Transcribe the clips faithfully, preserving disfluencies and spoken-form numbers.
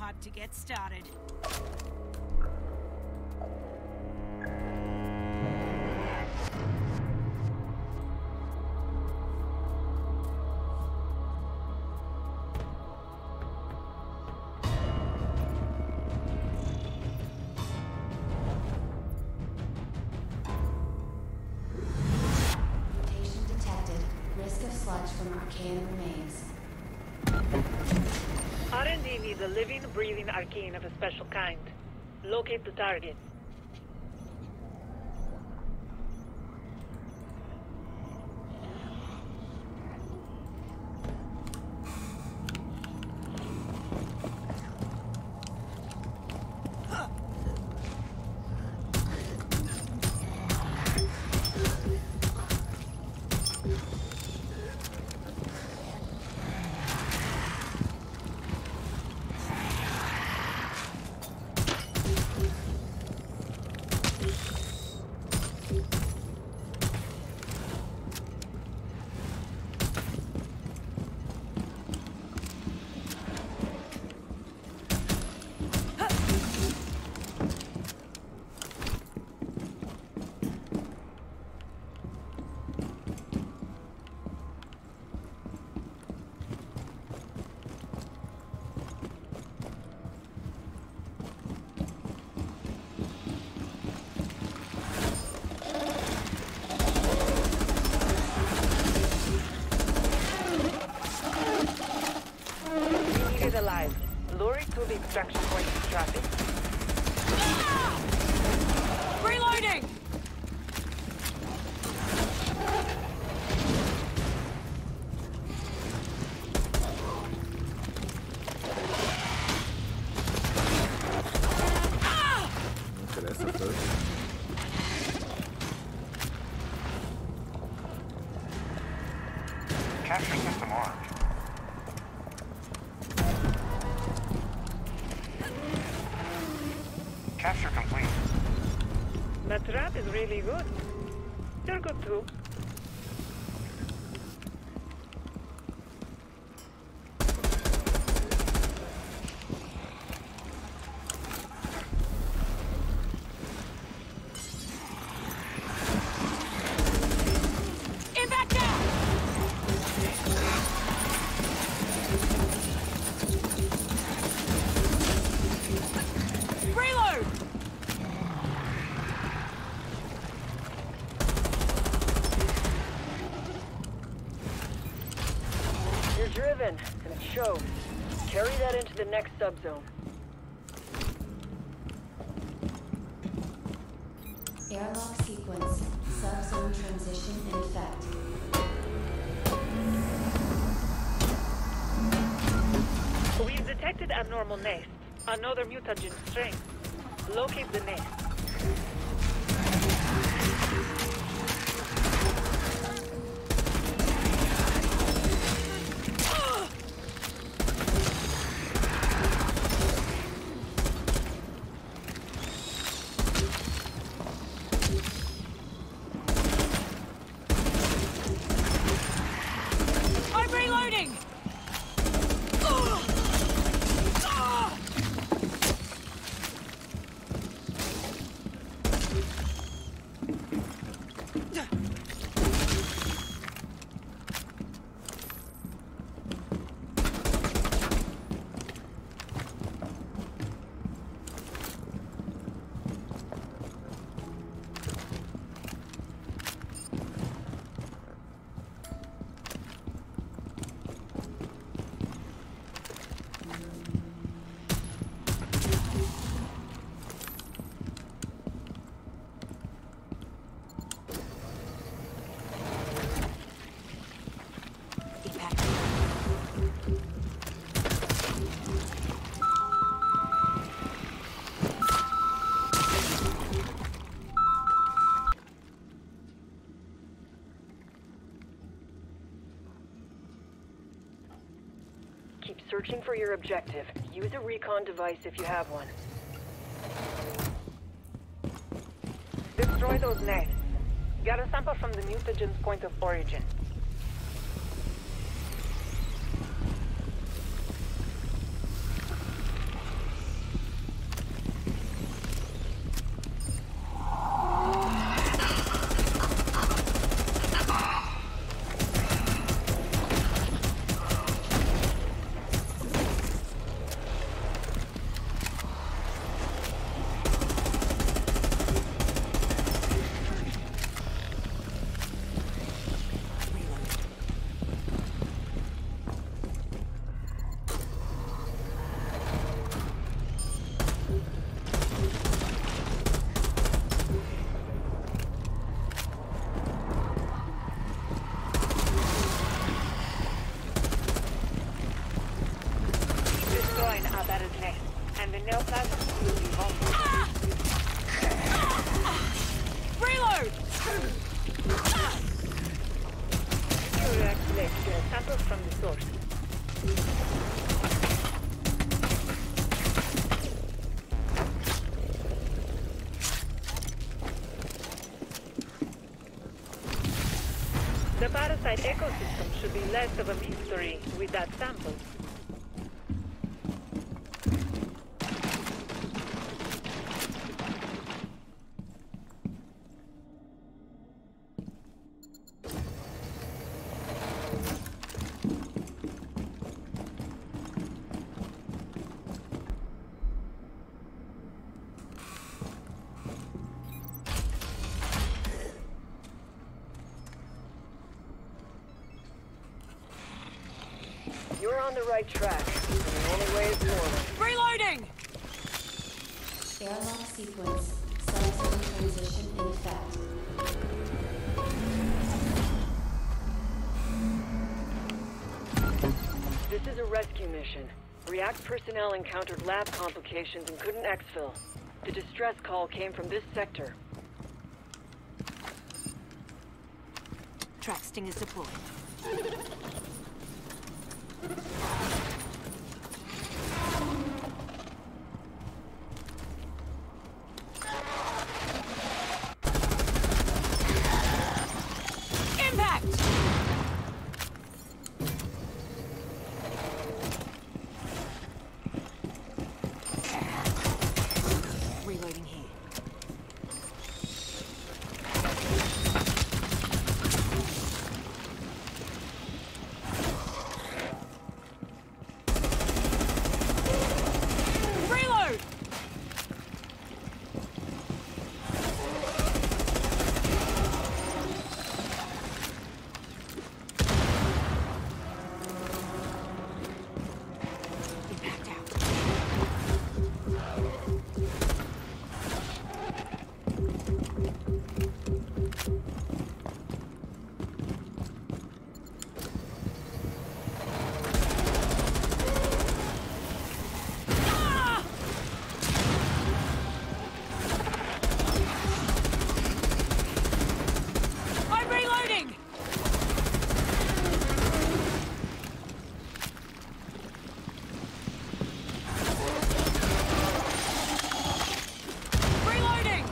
subscribe to get started. Mutation detected. Risk of sludge from arcane remains. R and D needs a living, breathing arcane of a special kind. Locate the target. Alive. Lure it to the extraction point in traffic. Ah! Reloading! Ah! Interessa first. Capture system armed. Capture complete. That rat is really good. You're good too. Impact now! Reload! You're driven, and it shows. Carry that into the next subzone. Airlock sequence. Subzone transition in effect. We've detected abnormal nests. Another mutagen strain. Locate the nest. I'm reloading! Ugh! Ah! Keep searching for your objective. Use a recon device if you have one. Destroy those nests. Got a sample from the mutagen's point of origin. destroying Abara's nest, and the neoplasm will be vulnerable. Reload! Secure activate to get a sample from the source. The parasite ecosystem should be less of a mystery with that sample. You're on the right track, and the only way is forward. Reloading! Airlock sequence. Subzone transition in effect. This is a rescue mission. React personnel encountered lab complications and couldn't exfil. The distress call came from this sector. Track stingers deployed. Impact! Reloading here. Reload! Impact out. Ah! I'm reloading! Reloading!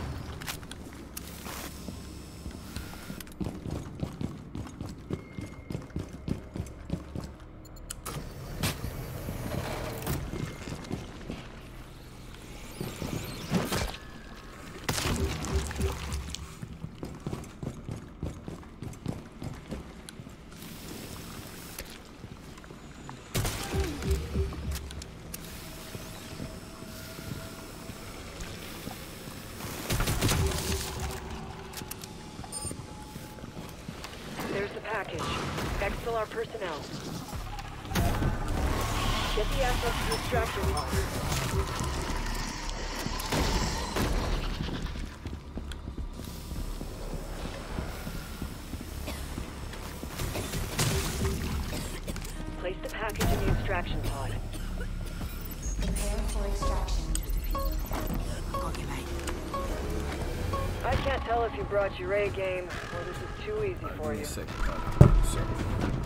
There's the package. Exfil our personnel. Get the assets to extraction pod. Place the package in the extraction pod. Prepare for extraction. Got you, mate. I can't tell if you brought your A game, or this is too easy for you. Sick, bud. Sick.